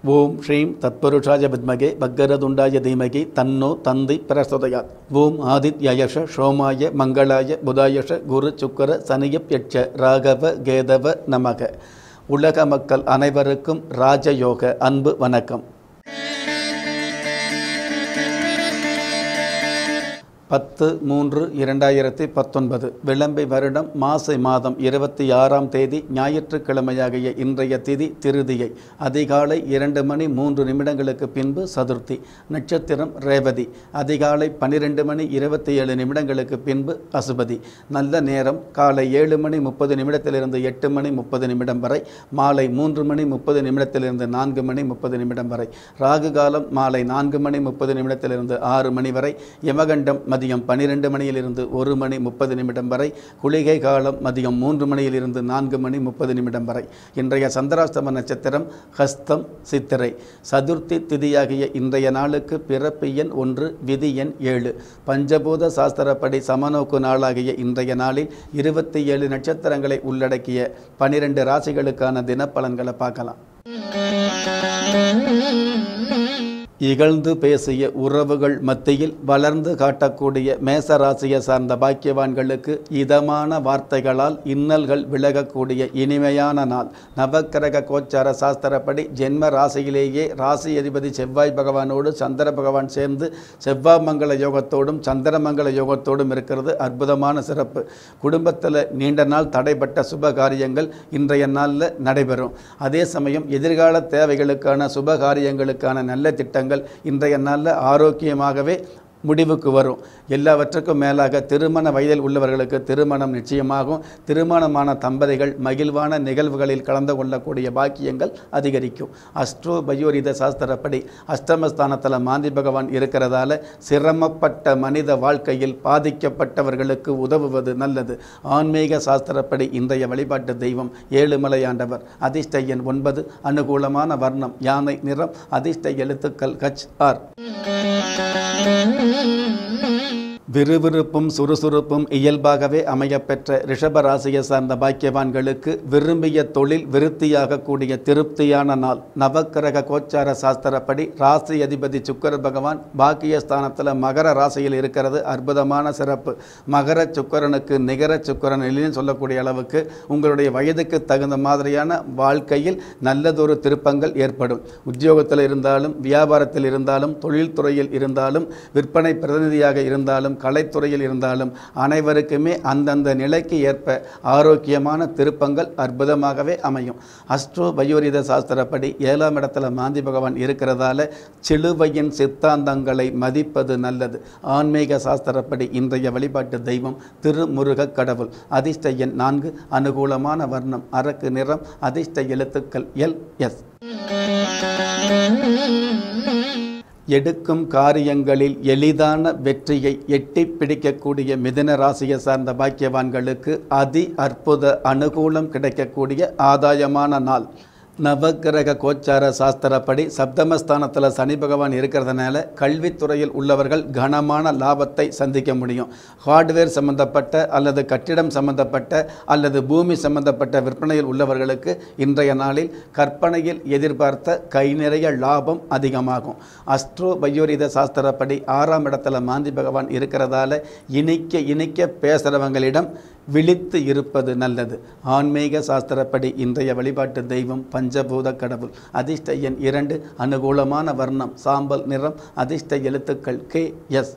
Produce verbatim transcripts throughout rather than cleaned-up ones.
ஓம் ஸ்ரீம் தத்புருஷாய வித்மகே பக்கரதுண்டாய தீமகி தன்னோ தந்தி பிரசோதயாத். ஓம் ஆதித்யயஷ சோமாய மங்களாய புதாயஷ குரு சுக்கர சனியப்யட்ச ராகவ கேதவ நமக. உலக மக்கள் அனைவருக்கும் ராஜயோக அன்பு வணக்கம். பத்து மூன்று இரண்டாயிரத்தி பத்தொன்பது விளம்பி வருடம் மாசி மாதம் இருபத்தி ஆறாம் தேதி ஞாயிற்றுக்கிழமையாகிய இன்றைய திதி திருதியை. அதிகாலை இரண்டு மணி மூன்று நிமிடங்களுக்கு பின்பு சதுர்த்தி. நட்சத்திரம் ரேவதி. அதிகாலை பன்னிரெண்டு மணி இருபத்தி ஏழு நிமிடங்களுக்கு பின்பு அசுபதி. நல்ல நேரம் காலை ஏழு மணி முப்பது நிமிடத்திலிருந்து எட்டு மணி முப்பது நிமிடம் வரை. மாலை மூன்று மணி முப்பது நிமிடத்திலிருந்து நான்கு மணி முப்பது நிமிடம் வரை. ராகு காலம் மாலை நான்கு மணி முப்பது நிமிடத்திலிருந்து ஆறு மணி வரை. யமகண்டம் மதியம் பன்னிரெண்டு மணியிலிருந்து ஒரு மணி முப்பது நிமிடம் வரை. குளிகை காலம் மதியம் மூன்று மணியிலிருந்து நான்கு மணி முப்பது நிமிடம் வரை. இன்றைய சந்திராஷ்டம நட்சத்திரம் ஹஸ்தம் சித்திரை. சதுர்த்தி திதியாகிய இன்றைய நாளுக்கு பிறப்பு எண் ஒன்று, விதி எண் ஏழு. பஞ்சபூத சாஸ்திரப்படி சமநோக்கு நாளாகிய இன்றைய நாளில் இருபத்தி ஏழு நட்சத்திரங்களை உள்ளடக்கிய பனிரெண்டு ராசிகளுக்கான தினப்பலன்களை பார்க்கலாம். இகழ்ந்து பேசிய உறவுகள் மத்தியில் வளர்ந்து காட்டக்கூடிய மேசராசியை சார்ந்த பாக்கியவான்களுக்கு இதமான வார்த்தைகளால் இன்னல்கள் விலகக்கூடிய இனிமையான நாள். நவக்கிரக கோச்சார சாஸ்திரப்படி ஜென்ம ராசியிலேயே ராசி அதிபதி செவ்வாய் பகவானோடு சந்திர பகவான் சேர்ந்து செவ்வாய் மங்கள யோகத்தோடும் சந்திரமங்கல யோகத்தோடும் இருக்கிறது அற்புதமான சிறப்பு. குடும்பத்தில் நீண்ட நாள் தடைப்பட்ட சுப காரியங்கள் இன்றைய நாளில் நடைபெறும். அதே சமயம் எதிர்கால தேவைகளுக்கான சுப காரியங்களுக்கான நல்ல திட்டங்கள் இன்றைய நாளில் ஆரோக்கியமாகவே முடிவுக்கு வரும். எல்லாவற்றுக்கும் மேலாக திருமண வயதில் உள்ளவர்களுக்கு திருமணம் நிச்சயமாகும். திருமணமான தம்பதிகள் மகிழ்வான நிகழ்வுகளில் கலந்து கொள்ளக்கூடிய பாக்கியங்கள் அதிகரிக்கும். அஸ்ட்ரோ பயோரித சாஸ்திரப்படி அஷ்டமஸ்தானத்தில் மாந்தி பகவான் இருக்கிறதால சிரமப்பட்ட மனித வாழ்க்கையில் பாதிக்கப்பட்டவர்களுக்கு உதவுவது நல்லது. ஆன்மீக சாஸ்திரப்படி இன்றைய வழிபாட்டு தெய்வம் ஏழுமலையாண்டவர். அதிர்ஷ்ட எண் ஒன்பது. அனுகூலமான வர்ணம் யானை நிறம். அதிர்ஷ்ட எழுத்துக்கள் கச் ஆர். விறுவிறுப்பும் சுறுசுறுப்பும் இயல்பாகவே அமையப்பெற்ற ரிஷபராசியை சார்ந்த பாக்கியவான்களுக்கு விரும்பிய தொழில் விருத்தியாகக்கூடிய திருப்தியான நாள். நவக்கிரக கோச்சார சாஸ்திரப்படி ராசி அதிபதி சுக்கர பகவான் பாக்கியஸ்தானத்தில் மகர ராசியில் இருக்கிறது அற்புதமான சிறப்பு. மகர சுக்கரனுக்கு நிகர சுக்கரன் இல்லைன்னு சொல்லக்கூடிய அளவுக்கு உங்களுடைய வயதுக்கு தகுந்த மாதிரியான வாழ்க்கையில் நல்லதொரு திருப்பங்கள் ஏற்படும். உத்தியோகத்தில் இருந்தாலும் வியாபாரத்தில் இருந்தாலும் தொழில்துறையில் இருந்தாலும் விற்பனை பிரதிநிதியாக இருந்தாலும் கலைத்துறையில் இருந்தாலும் அனைவருக்குமே அந்தந்த நிலைக்கு ஏற்ப ஆரோக்கியமான திருப்பங்கள் அற்புதமாகவே அமையும். அஸ்ட்ரோ பயோரித சாஸ்திரப்படி ஏழாம் இடத்துல மாந்தி பகவான் இருக்கிறதால சிலுவையின் சித்தாந்தங்களை மதிப்பது நல்லது. ஆன்மீக சாஸ்திரப்படி இன்றைய வழிபாட்டு தெய்வம் திருமுருக கடவுள். அதிர்ஷ்ட எண் நான்கு. அனுகூலமான வர்ணம் அரக்கு நிறம். அதிர்ஷ்ட எழுத்துக்கள் எல் எஸ். எடுக்கும் காரியங்களில் எளிதான வெற்றியை எட்டி பிடிக்கக்கூடிய மிதுன ராசியை சார்ந்த பாக்கியவான்களுக்கு அதி அற்புத அனுகூலம் கிடைக்கக்கூடிய ஆதாயமான நாள். நவக்கிரக கோச்சார சாஸ்திரப்படி சப்தமஸ்தானத்தில் சனி பகவான் இருக்கிறதுனால கல்வித்துறையில் உள்ளவர்கள் கனமான லாபத்தை சந்திக்க முடியும். ஹார்ட்வேர் சம்பந்தப்பட்ட அல்லது கட்டிடம் சம்பந்தப்பட்ட அல்லது பூமி சம்பந்தப்பட்ட விற்பனையில் உள்ளவர்களுக்கு இன்றைய நாளில் கற்பனையில் எதிர்பார்த்த கை நிறைய லாபம் அதிகமாகும். அஸ்ட்ரோ பயோரித சாஸ்திரப்படி ஆறாம் இடத்துல மாந்தி பகவான் இருக்கிறதால இனிக்க இனிக்க பேசுகிறவங்களிடம் விழித்து இருப்பது நல்லது. ஆன்மீக சாஸ்திரப்படி இன்றைய வழிபாட்டு தெய்வம் பஞ்சபூத கடவுள். அதிர்ஷ்ட எண் இரண்டு. அனுகூலமான வர்ணம் சாம்பல் நிறம். அதிர்ஷ்ட எழுத்துக்கள் கே எஸ்.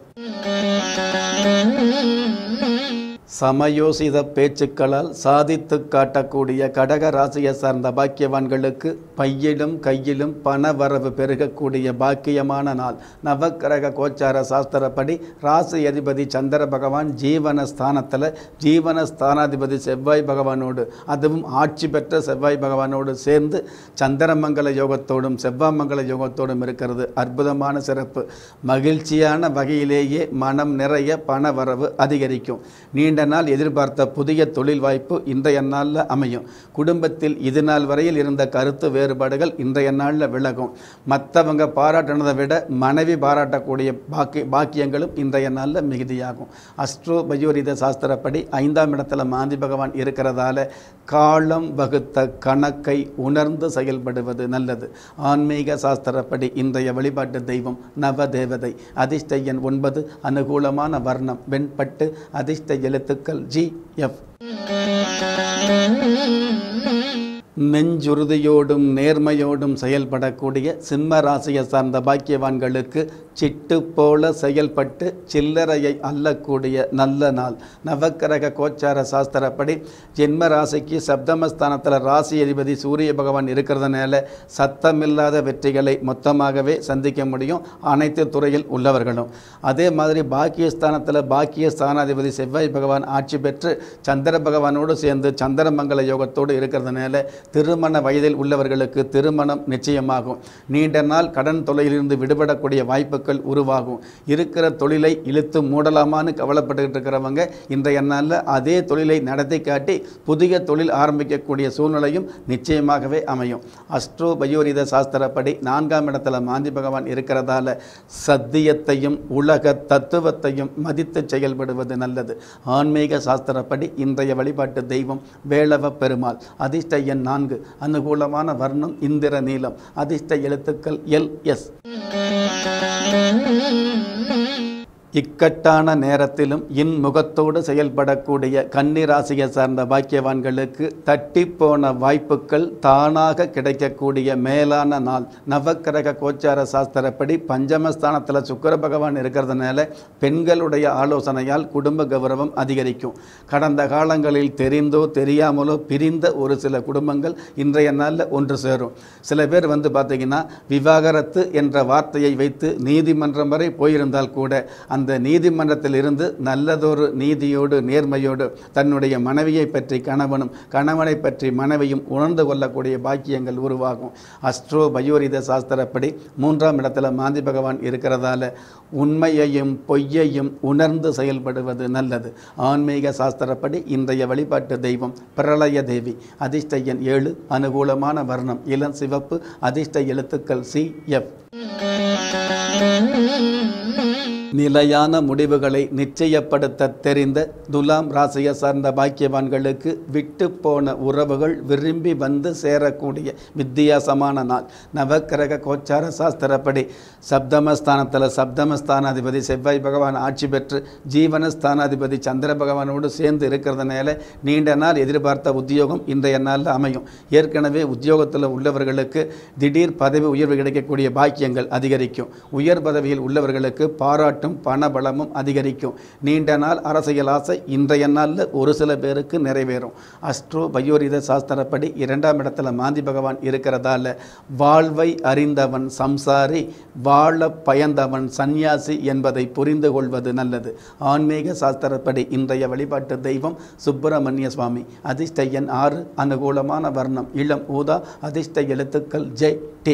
சமயோசித பேச்சுக்களால் சாதித்து காட்டக்கூடிய கடக ராசியை சார்ந்த பாக்கியவான்களுக்கு பையிலும் கையிலும் பண வரவு பெருகக்கூடிய பாக்கியமான நாள். நவக்கிரக கோச்சார சாஸ்திரப்படி ராசி அதிபதி சந்திர பகவான் ஜீவன ஸ்தானத்தில் ஜீவன ஸ்தானாதிபதி செவ்வாய் பகவானோடு அதுவும் ஆட்சி பெற்ற செவ்வாய் பகவானோடு சேர்ந்து சந்திரமங்கல யோகத்தோடும் செவ்வாய் மங்கல யோகத்தோடும் இருக்கிறது அற்புதமான சிறப்பு. மகிழ்ச்சியான வகையிலேயே மனம் நிறைய பண வரவு அதிகரிக்கும். நீண்ட நாள் எதிர்பார்த்த புதிய தொழில் வாய்ப்பு இன்றைய நாளில் அமையும். குடும்பத்தில் இது நாள் வரையில் இருந்த கருத்து வேறுபாடுகள் இன்றைய நாளில் விலகும். மற்றவங்க பாராட்டினதை விட மனைவி பாராட்டக்கூடிய பாக்கி பாக்கியங்களும் இன்றைய நாளில் மிகுதியாகும். அஸ்ட்ரோ பயோரித சாஸ்திரப்படி ஐந்தாம் இடத்துல மாந்தி பகவான் இருக்கிறதால காலம் வகுத்த கணக்கை உணர்ந்து செயல்படுவது நல்லது. ஆன்மீக சாஸ்திரப்படி இன்றைய வழிபாட்டு தெய்வம் நவதேவதை. அதிர்ஷ்ட எண் ஒன்பது. அனுகூலமான வர்ணம் வெண்பட்டு. அதிர்ஷ்ட எழுத்துக்கள் ஜி எஃப். நெஞ்சுறுதியோடும் நேர்மையோடும் செயல்படக்கூடிய சிம்ம ராசியை சார்ந்த பாக்கியவான்களுக்கு சிட்டு போல செயல்பட்டு சில்லறையை அள்ளக்கூடிய நல்ல நாள். நவக்கிரக கோச்சார சாஸ்திரப்படி ஜென்ம ராசிக்கு சப்தமஸ்தானத்தில் ராசி அதிபதி சூரிய பகவான் இருக்கிறதுனால சத்தமில்லாத வெற்றிகளை மொத்தமாகவே சந்திக்க முடியும் அனைத்து துறையில் உள்ளவர்களும். அதே மாதிரி பாக்கியஸ்தானத்தில் பாக்கிய ஸ்தானாதிபதி செவ்வாய் பகவான் ஆட்சி பெற்று சந்திர பகவானோடு சேர்ந்து சந்திரமங்கல யோகத்தோடு இருக்கிறதுனால திருமண வயதில் உள்ளவர்களுக்கு திருமணம் நிச்சயமாகும். நீண்ட நாள் கடன் தொல்லையிலிருந்து விடுபடக்கூடிய வாய்ப்புகள் உருவாகும். இருக்கிற தொழிலை இழுத்து மூடலாமான்னு கவலைப்பட்டு இருக்கிறவங்க இன்றைய நாளில் அதே தொழிலை நடத்தி காட்டி புதிய தொழில் ஆரம்பிக்கக்கூடிய சூழ்நிலையும் நிச்சயமாகவே அமையும். அஸ்ட்ரோ பயோரித சாஸ்திரப்படி நான்காம் இடத்துல மாந்தி பகவான் இருக்கிறதால சத்தியத்தையும் உலக தத்துவத்தையும் மதித்து செயல்படுவது நல்லது. ஆன்மீக சாஸ்திரப்படி இன்றைய வழிபாட்டு தெய்வம் வேளவ பெருமாள். அதிர்ஷ்ட எண் நான்கு. அனுகூலமான வர்ணம் இந்திர நீலம். அதிர்ஷ்ட எழுத்துக்கள் எல் எஸ். இக்கட்டான நேரத்திலும் இன்முகத்தோடு செயல்படக்கூடிய கன்னி ராசியை சார்ந்த பாக்கியவான்களுக்கு தட்டி போன வாய்ப்புகள் தானாக கிடைக்கக்கூடிய மேலான நாள். நவக்கிரக கோச்சார சாஸ்திரப்படி பஞ்சமஸ்தானத்தில் சுக்கிர பகவான் இருக்கிறதுனால பெண்களுடைய ஆலோசனையால் குடும்ப கௌரவம் அதிகரிக்கும். கடந்த காலங்களில் தெரிந்தோ தெரியாமலோ பிரிந்த ஒரு சில குடும்பங்கள் இன்றைய நாளில் ஒன்று சேரும். சில பேர் வந்து பார்த்திங்கன்னா விவாகரத்து என்ற வார்த்தையை வைத்து நீதிமன்றம் வரை போயிருந்தால் கூட அந்த நீதிமன்றத்தில் இருந்து நல்லதொரு நீதியோடு நேர்மையோடு தன்னுடைய மனைவியை பற்றி கணவனும் கணவனை பற்றி மனைவியும் உணர்ந்து கொள்ளக்கூடிய பாக்கியங்கள் உருவாகும். அஸ்ட்ரோ பயோரித சாஸ்திரப்படி மூன்றாம் இடத்துல மாந்தி பகவான் இருக்கிறதால உண்மையையும் பொய்யையும் உணர்ந்து செயல்படுவது நல்லது. ஆன்மீக சாஸ்திரப்படி இன்றைய வழிபாட்டு தெய்வம் பிரளய தேவி. அதிர்ஷ்ட எண் ஏழு. அனுகூலமான வர்ணம் இளம் சிவப்பு. அதிர்ஷ்ட எழுத்துக்கள் சி எஃப். நிலையான முடிவுகளை நிச்சயப்படுத்த தெரிந்த துலாம் ராசியை சார்ந்த பாக்கியவான்களுக்கு விட்டு போன உறவுகள் விரும்பி வந்து சேரக்கூடிய வித்தியாசமான நாள். நவக்கிரக கோச்சார சாஸ்திரப்படி சப்தமஸ்தானத்தில் சப்தமஸ்தானாதிபதி செவ்வாய் பகவான் ஆட்சி பெற்று ஜீவனஸ்தானாதிபதி சந்திர பகவானோடு சேர்ந்து இருக்கிறதுனால நீண்ட நாள் எதிர்பார்த்த உத்தியோகம் இன்றைய நாளில் அமையும். ஏற்கனவே உத்தியோகத்தில் உள்ளவர்களுக்கு திடீர் பதவி உயர்வு கிடைக்கக்கூடிய பாக்கியங்கள் அதிகரிக்கும். உயர் பதவியில் உள்ளவர்களுக்கு பாராட்டு பணபலமும் அதிகரிக்கும். நீண்ட நாள் அரசியல் ஆசை இன்றைய நாளில் ஒரு சில பேருக்கு நிறைவேறும். அஸ்ட்ரோ பயோரித சாஸ்திரப்படி இரண்டாம் இடத்துல மாந்தி பகவான் இருக்கிறதால வாழ்வை அறிந்தவன் சம்சாரி, வாழ பயந்தவன் சந்நியாசி என்பதை புரிந்து கொள்வது நல்லது. ஆன்மீக சாஸ்திரப்படி இன்றைய வழிபாட்டு தெய்வம் சுப்பிரமணிய சுவாமி. அதிர்ஷ்ட எண் ஆறு. அனுகூலமான வர்ணம் இளம் ஊதா. அதிர்ஷ்ட எழுத்துக்கள் ஜே டி.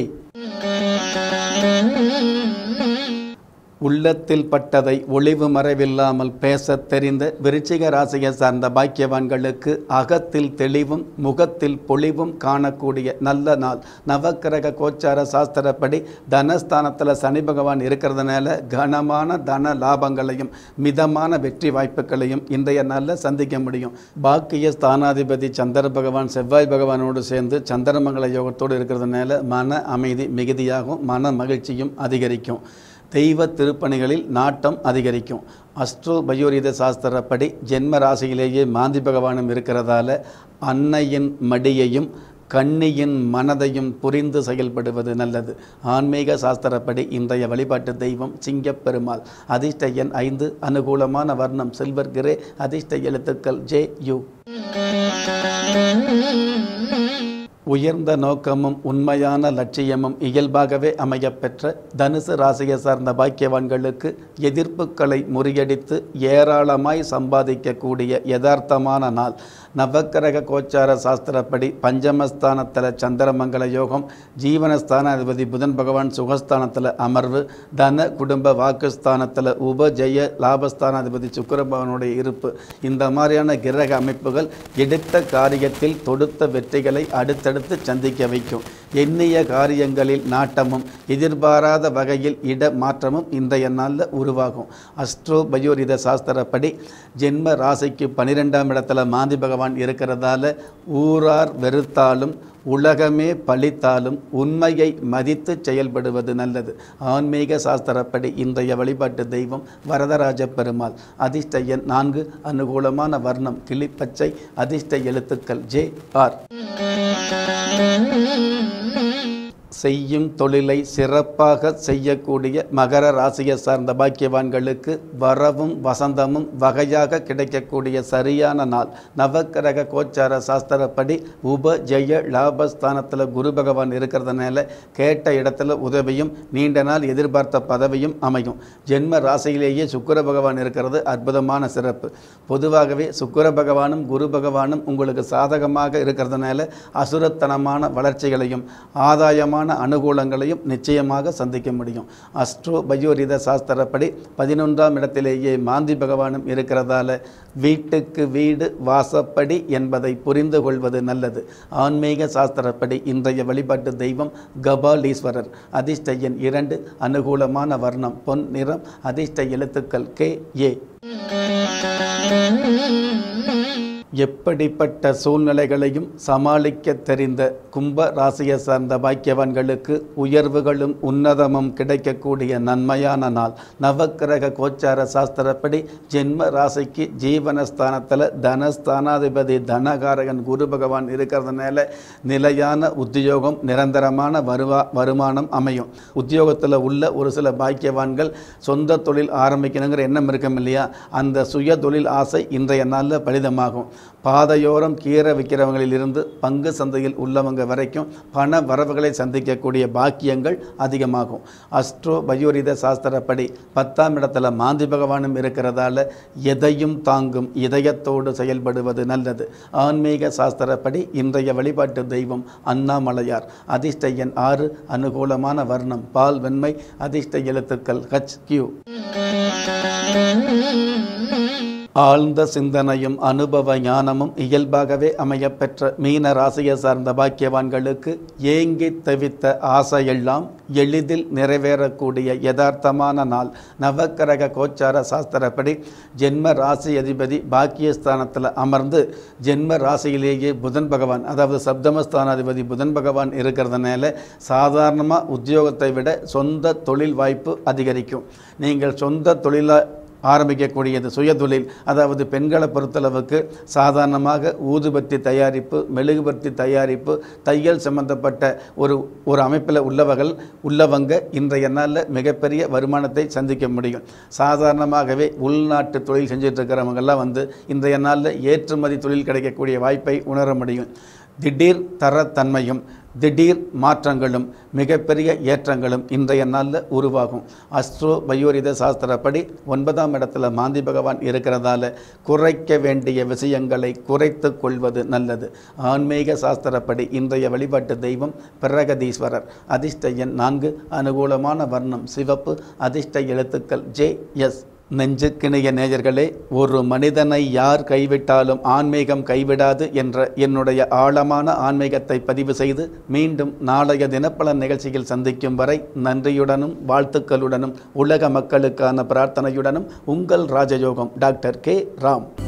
உள்ளத்தில் பட்டதை ஒளிவு மறைவில்லாமல் பேச தெரிந்த விருச்சிக ராசியை சார்ந்த பாக்கியவான்களுக்கு அகத்தில் தெளிவும் முகத்தில் பொலிவும் காணக்கூடிய நல்ல நாள். நவக்கிரக கோச்சார சாஸ்திரப்படி தனஸ்தானத்தில் சனி பகவான் இருக்கிறதுனால கனமான தன லாபங்களையும் மிதமான வெற்றி வாய்ப்புகளையும் இன்றைய நாளில் சந்திக்க முடியும். பாக்கிய ஸ்தானாதிபதி சந்திர பகவான் செவ்வாய் பகவானோடு சேர்ந்து சந்திரமங்கல யோகத்தோடு இருக்கிறதுனால மன அமைதி மிகுதியாகும். மன மகிழ்ச்சியும் அதிகரிக்கும். தெய்வ திருப்பணிகளில் நாட்டம் அதிகரிக்கும். அஸ்ட்ரோ பயோரித சாஸ்திரப்படி ஜென்ம ராசியிலேயே மாந்தி பகவானும் இருக்கிறதால அன்னையின் மடியையும் கண்ணியின் மனதையும் புரிந்து செயல்படுவது நல்லது. ஆன்மீக சாஸ்திரப்படி இன்றைய வழிபாட்டு தெய்வம் சிங்கப்பெருமாள். அதிர்ஷ்ட எண் ஐந்து. அனுகூலமான வர்ணம் சில்வர் கிரே. அதிர்ஷ்ட எழுத்துக்கள் ஜே யு. உயர்ந்த நோக்கமும் உண்மையான லட்சியமும் இயல்பாகவே அமையப்பெற்ற தனுசு ராசியை சார்ந்த பாக்கியவான்களுக்கு எதிர்ப்புகளை முறியடித்து ஏராளமாய் சம்பாதிக்கக்கூடிய யதார்த்தமான நாள். நவக்கிரக கோச்சார சாஸ்திரப்படி பஞ்சமஸ்தானத்தில் சந்திரமங்கல யோகம், ஜீவனஸ்தான அதிபதி புதன் பகவான் சுகஸ்தானத்தில் அமர்வு, தன குடும்ப வாக்குஸ்தானத்தில் உபஜெய லாபஸ்தான அதிபதி சுக்கிர பகவானுடைய இருப்பு, இந்த மாதிரியான கிரக அமைப்புகள் எடுத்த காரியத்தில் தொடுத்த வெற்றிகளை அடுத்தடுத்து சந்திக்க வைக்கும். எண்ணிய காரியங்களில் நாட்டமும் எதிர்பாராத வகையில் இட மாற்றமும் இன்றைய நாளில் உருவாகும். அஸ்ட்ரோ பயோரித சாஸ்திரப்படி ஜென்ம ராசிக்கு பனிரெண்டாம் இடத்துல மாந்தி பகவான் இருக்கிறதால ஊரார் வெறுத்தாலும் உலகமே பழித்தாலும் உண்மையை மதித்து செயல்படுவது நல்லது. ஆன்மீக சாஸ்திரப்படி இன்றைய வழிபாட்டு தெய்வம் வரதராஜ பெருமாள். அதிர்ஷ்ட எண் நான்கு, அனுகூலமான வர்ணம் கிளிப்பச்சை, அதிர்ஷ்ட எழுத்துக்கள் ஜே ஆர். செய்யும் தொழிலை சிறப்பாக செய்யக்கூடிய மகர ராசியை சார்ந்த பாக்கியவான்களுக்கு வரவும் வசந்தமும் வகையாக கிடைக்கக்கூடிய சரியான நாள். நவக்கிரக கோச்சார சாஸ்திரப்படி உப ஜெய லாபஸ்தானத்தில் குரு பகவான் இருக்கிறதுனால கேட்ட இடத்துல உதவியும் நீண்ட நாள் எதிர்பார்த்த பதவியும் அமையும். ஜென்ம ராசியிலேயே சுக்கிர பகவான் இருக்கிறது அற்புதமான சிறப்பு. பொதுவாகவே சுக்கிர பகவானும் குரு பகவானும் உங்களுக்கு சாதகமாக இருக்கிறதுனால அசுரத்தனமான வளர்ச்சிகளையும் ஆதாயமான அனுகூலங்களையும் நிச்சயமாக சந்திக்க முடியும். அஸ்ட்ரோ பயோரித சாஸ்திரப்படி பதினொன்றாம் இடத்திலேயே மாந்தி பகவானும் இருக்கிறதால வீட்டுக்கு வீடு வாசப்படி என்பதை புரிந்து கொள்வது நல்லது. ஆன்மீக சாஸ்திரப்படி இன்றைய வழிபாட்டு தெய்வம் கபாலீஸ்வரர். அதிர்ஷ்ட எண் இரண்டு, அனுகூலமான வர்ணம் பொன் நிறம், அதிர்ஷ்ட எழுத்துக்கள் கே ஏ. எப்படிப்பட்ட சூழ்நிலைகளையும் சமாளிக்க தெரிந்த கும்ப ராசியை சார்ந்த பாக்கியவான்களுக்கு உயர்வுகளும் உன்னதமும் கிடைக்கக்கூடிய நன்மையான நாள். நவக்கிரக கோச்சார சாஸ்திரப்படி ஜென்ம ராசிக்கு ஜீவனஸ்தானத்தில் தனஸ்தானாதிபதி தனகாரகன் குரு பகவான் இருக்கிறதுனால நிலையான உத்தியோகம், நிரந்தரமான வருவா வருமானம் அமையும். உத்தியோகத்தில் உள்ள ஒரு சில பாக்கியவான்கள் சொந்த தொழில் ஆரம்பிக்கணுங்கிற எண்ணம் இருக்கும் இல்லையா, அந்த சுய தொழில் ஆசை இன்றைய நாளில் பலிதமாகும். பாதையோரம் கீரை விற்கிறவங்களிலிருந்து பங்கு சந்தையில் உள்ளவங்க வரைக்கும் பண வரவுகளை சந்திக்கக்கூடிய பாக்கியங்கள் அதிகமாகும். அஸ்ட்ரோ பயோரித சாஸ்திரப்படி பத்தாம் இடத்துல மாந்தி பகவானும் இருக்கிறதால எதையும் தாங்கும் இதயத்தோடு செயல்படுவது நல்லது. ஆன்மீக சாஸ்திரப்படி இன்றைய வழிபாட்டு தெய்வம் அண்ணாமலையார். அதிர்ஷ்ட எண் ஆறு, அனுகூலமான வர்ணம் பால் வெண்மை, அதிர்ஷ்ட எழுத்துக்கள் ஹச் கியூ. ஆழ்ந்த சிந்தனையும் அனுபவ ஞானமும் இயல்பாகவே அமையப்பெற்ற மீன ராசியை சார்ந்த பாக்கியவான்களுக்கு ஏங்கி தவித்த ஆசையெல்லாம் எளிதில் நிறைவேறக்கூடிய யதார்த்தமான நாள். நவக்கிரக கோச்சார சாஸ்திரப்படி ஜென்ம ராசி அதிபதி பாக்கியஸ்தானத்தில் அமர்ந்து ஜென்ம ராசியிலேயே புதன் பகவான், அதாவது சப்தமஸ்தானாதிபதி புதன் பகவான் இருக்கிறதுனால சாதாரணமாக உத்தியோகத்தை விட சொந்த தொழில் வாய்ப்பு அதிகரிக்கும். நீங்கள் சொந்த தொழிலை ஆரம்பிக்கக்கூடியது சுயதொழில், அதாவது பெண்களை பொறுத்தளவுக்கு சாதாரணமாக ஊதுபத்தி தயாரிப்பு, மெழுகுபத்தி தயாரிப்பு, தையல் சம்பந்தப்பட்ட ஒரு ஒரு அமைப்பில் உள்ளவர்கள் உள்ளவங்க இன்றைய நாளில் மிகப்பெரிய வருமானத்தை சந்திக்க முடியும். சாதாரணமாகவே உள்நாட்டு தொழில் செஞ்சுட்டு இருக்கிறவங்கெல்லாம் வந்து இன்றைய நாளில் ஏற்றுமதி தொழில் கிடைக்கக்கூடிய வாய்ப்பை உணர முடியும். திடீர் தரத்தன்மையும் திடீர் மாற்றங்களும் மிகப்பெரிய ஏற்றங்களும் இன்றைய நாளில் உருவாகும். அஸ்ட்ரோ பயோரித சாஸ்திரப்படி ஒன்பதாம் இடத்துல மாந்தி பகவான் இருக்கிறதால குறைக்க வேண்டிய விஷயங்களை குறைத்து கொள்வது நல்லது. ஆன்மீக சாஸ்திரப்படி இன்றைய வழிபாட்டு தெய்வம் பிரகதீஸ்வரர். அதிர்ஷ்ட எண் நான்கு, அனுகூலமான வர்ணம் சிவப்பு, அதிர்ஷ்ட எழுத்துக்கள் ஜே எஸ். நெஞ்சுக்கிணைய நேயர்களே, ஒரு மனிதனை யார் கைவிட்டாலும் ஆன்மீகம் கைவிடாது என்ற என்னுடைய ஆழமான ஆன்மீகத்தை பதிவு செய்து மீண்டும் நாளைய தினப்பலன் நிகழ்ச்சியில் சந்திக்கும் வரை நன்றியுடனும் வாழ்த்துக்களுடனும் உலக மக்களுக்கான பிரார்த்தனையுடனும் உங்கள் ராஜயோகம் டாக்டர் கே ராம்.